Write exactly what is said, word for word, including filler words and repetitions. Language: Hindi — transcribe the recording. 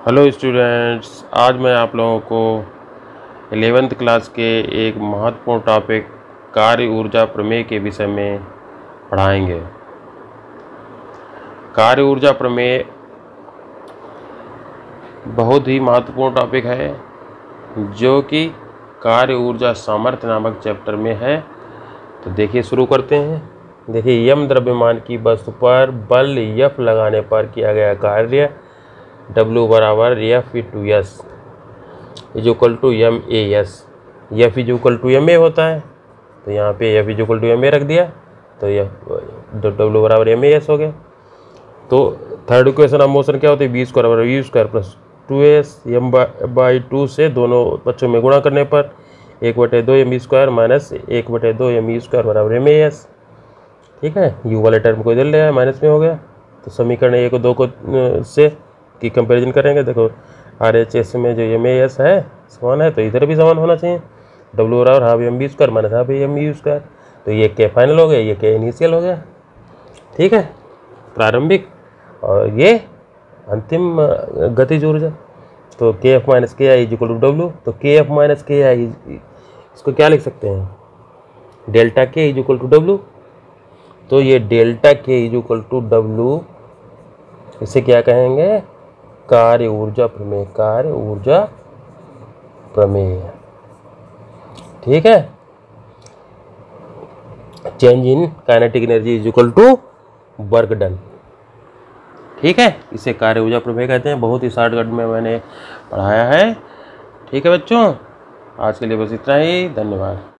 हेलो स्टूडेंट्स, आज मैं आप लोगों को एलेवेंथ क्लास के एक महत्वपूर्ण टॉपिक कार्य ऊर्जा प्रमेय के विषय में पढ़ाएंगे। कार्य ऊर्जा प्रमेय बहुत ही महत्वपूर्ण टॉपिक है जो कि कार्य ऊर्जा सामर्थ्य नामक चैप्टर में है। तो देखिए, शुरू करते हैं। देखिए, यम द्रव्यमान की वस्तु पर बल यफ लगाने पर किया गया कार्य W बराबर F to S is equal to M A S. F is equal to M A होता है, तो यहाँ पे F is equal to M A रख दिया, तो एफ डब्ल्यू बराबर एम ए एस हो गया। तो थर्ड इक्वेशन ऑफ मोशन क्या होती है? वी स्क्वायर बराबर U square plus two S M by two से दोनों बच्चों में गुणा करने पर एक बटे दो एम ई स्क्वायर माइनस एक बटे दो एम ई स्क्वायर बराबर एम ए एस। ठीक है, यू वाले टर्म को इधर ले आया, माइनस में हो गया। तो समीकरण एक और दो को से की कंपैरिजन करेंगे। देखो, आर एच एस में जो एम ए एस है समान है, तो इधर भी समान होना चाहिए। डब्ल्यू बराबर half M B square minus half M U square. तो ये के फाइनल हो गया, ये के इनिशियल हो गया। ठीक है, प्रारंभिक, और ये अंतिम गतिज ऊर्जा। तो K F minus K I is equal to W. तो के एफ माइनस के आई इसको क्या लिख सकते हैं? डेल्टा के इज इक्वल टू डब्ल्यू। तो ये डेल्टा के इज इक्वल टू डब्ल्यू, इसे क्या कहेंगे? कार्य ऊर्जा प्रमेय। कार्य ऊर्जा प्रमेय। ठीक है, change in kinetic energy is equal to work done. ठीक है, इसे कार्य ऊर्जा प्रमेय कहते हैं। बहुत ही शॉर्टकट में मैंने पढ़ाया है। ठीक है बच्चों, आज के लिए बस इतना ही। धन्यवाद।